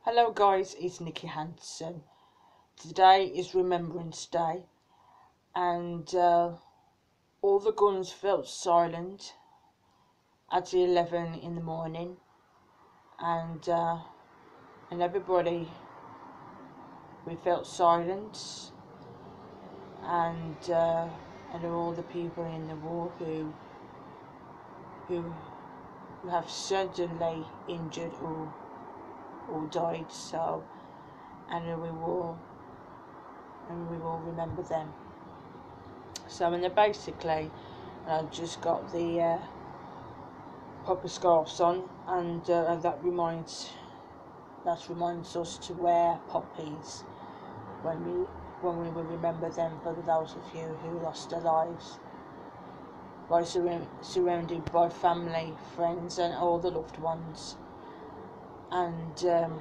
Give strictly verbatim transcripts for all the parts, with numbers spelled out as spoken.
Hello guys, it's Nicki Hanson. Today is Remembrance Day and uh, all the guns felt silent at eleven in the morning and uh, and everybody, we felt silence and uh, and all the people in the war who who, who have suddenly injured or or died, so and we will and we will remember them. So and then basically I've just got the uh, proper scarves on, and uh, that reminds that reminds us to wear poppies when we when we will remember them, for those of you who lost their lives, by sur surrounded by family, friends and all the loved ones. And um,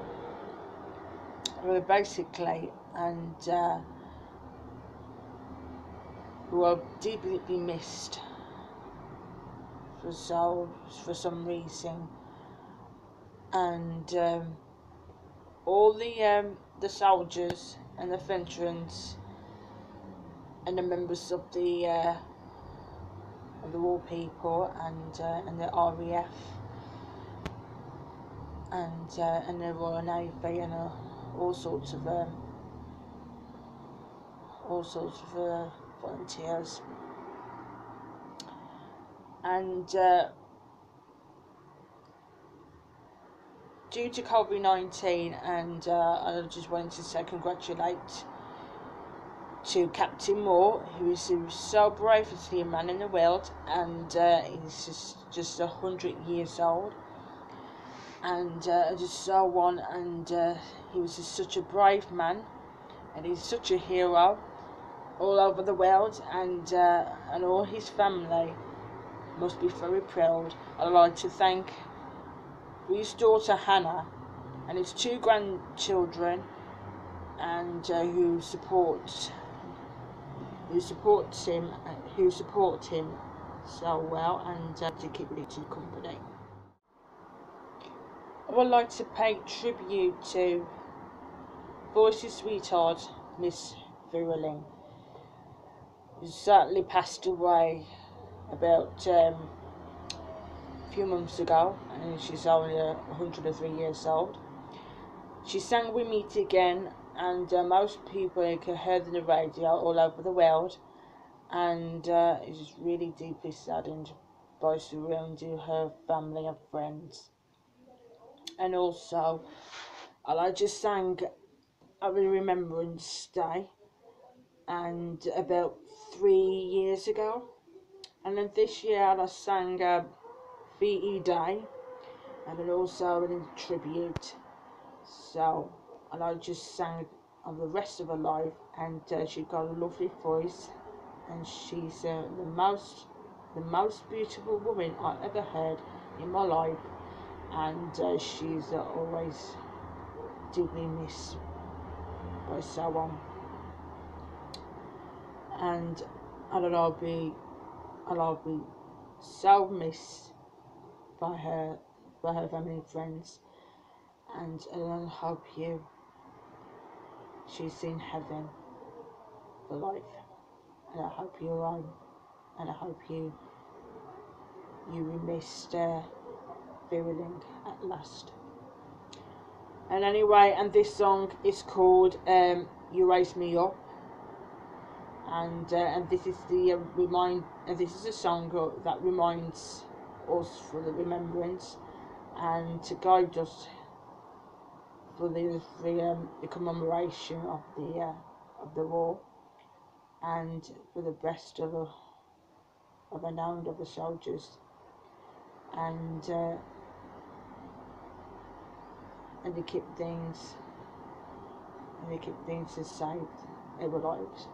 we're basically and uh, we will deeply be missed for so for some reason. And um, all the um, the soldiers and the veterans and the members of the uh, of the war people and uh, and the R A F and uh, and the Royal Navy and uh, all sorts of um, all sorts of uh, volunteers, and uh, due to COVID nineteen, and uh, I just wanted to say congratulate to Captain Moore, who is so brave to see a man in the world, and uh, he's just just a hundred years old, and uh, just so on, and uh, he was just such a brave man, and he's such a hero all over the world, and uh, and all his family must be very proud. I'd like to thank his daughter Hannah and his two grandchildren, and uh, who support who supports him, who support him so well, and uh, to keep Richard company. I would like to pay tribute to Voice's sweetheart, Miss Vera Lynn, who sadly passed away about um, a few months ago, and she's only uh, one hundred and three years old. She sang "We Meet Again", and uh, most people can hear on the radio all over the world, and uh, is really deeply saddened by surrounding her family and friends. And also, I just sang at the Remembrance Day, and about three years ago, and then this year I sang uh, V E Day, and then also in tribute. So, and I just sang on the rest of her life, and uh, she got a lovely voice, and she's uh, the most the most beautiful woman I ever heard in my life, and uh, she's uh, always deeply missed by someone, and and I'll be and I'll be so missed by her by her family and friends, and, and I hope you she's in heaven for life, and I hope you're on, and I hope you you missed uh, Vera Lynn at last. And anyway, and this song is called um, "You Raise Me Up," and uh, and this is the uh, remind, and this is a song that reminds us for the remembrance and to guide us for the the, um, the commemoration of the uh, of the war, and for the best of the of the renown of the soldiers, and uh, and to keep things and to keep things to save their lives,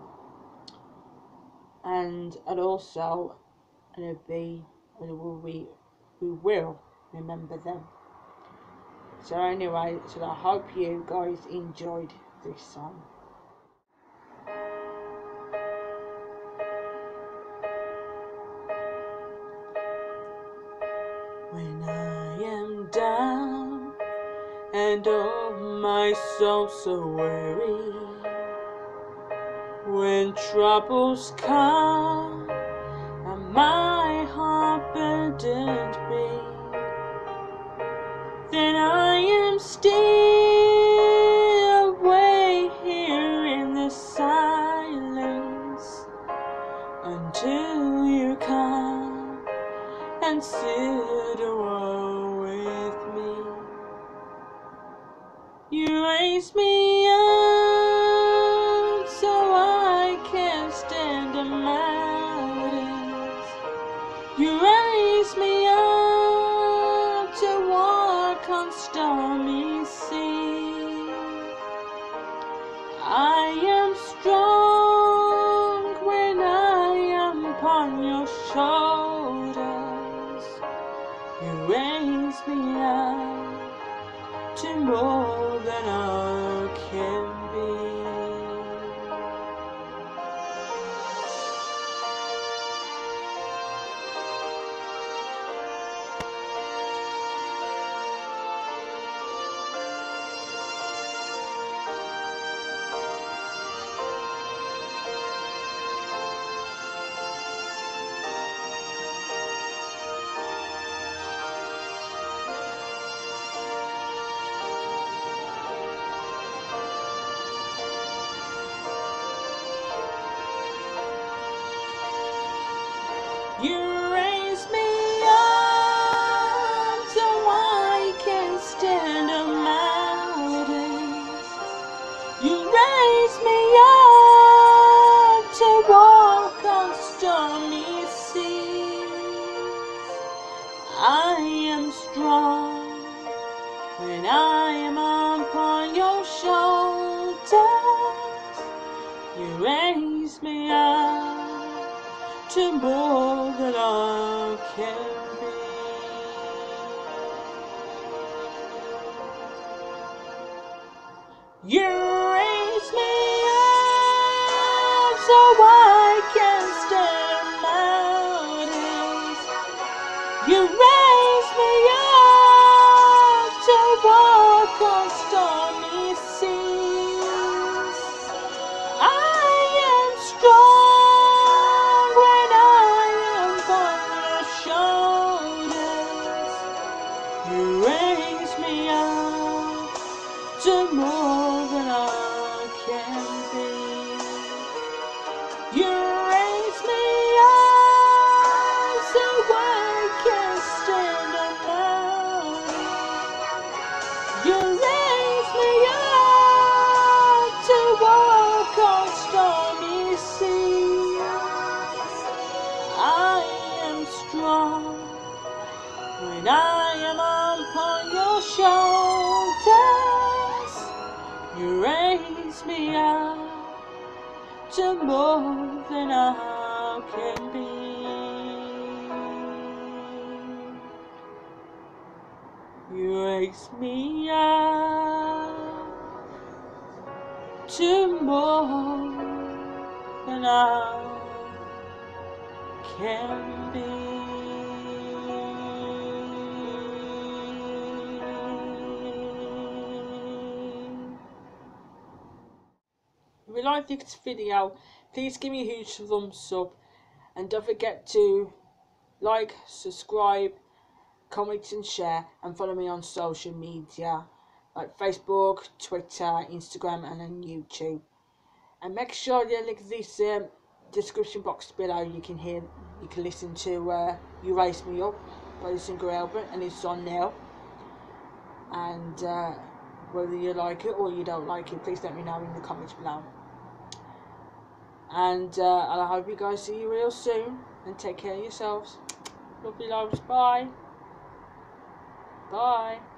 and and also and it'll be and we we will remember them. So anyway, so I hope you guys enjoyed this song. When I am down and so, so weary when troubles come and my heart burdened be. Then I am still away here in the silence until you come and sit a while with me. You raise me up so I can stand the mountains. You raise me up to walk on stormy seas. I am strong when I am upon your shoulders. You raise me up to more than I can be. You raise me up so I can stand the mountains. You raise me up to walk on stormy seas. I am strong when I am upon your shoulders. You raise me up to more than I can be. You raise me up so I can stand mountains. You raise me up to walk on stormy seas. I am strong when I am on your shoulders. You raise me up to more than I can be. You raise me up so I can stand the mountains. You raise me up to walk on stormy seas. I am strong when I am upon your shoulders. You raise me up to more than I can be. You raise me up to more than I can be. If you like this video, please give me a huge thumbs up and don't forget to like, subscribe, comment and share, and follow me on social media like Facebook, Twitter, Instagram and on YouTube. And make sure you link this um, description box below. You can hear, you can listen to uh, You Raise Me Up by the singer Albert, and it's on now. And uh, whether you like it or you don't like it, please let me know in the comments below. And uh, I hope you guys see you real soon, and take care of yourselves. Love you loads. Bye. Bye.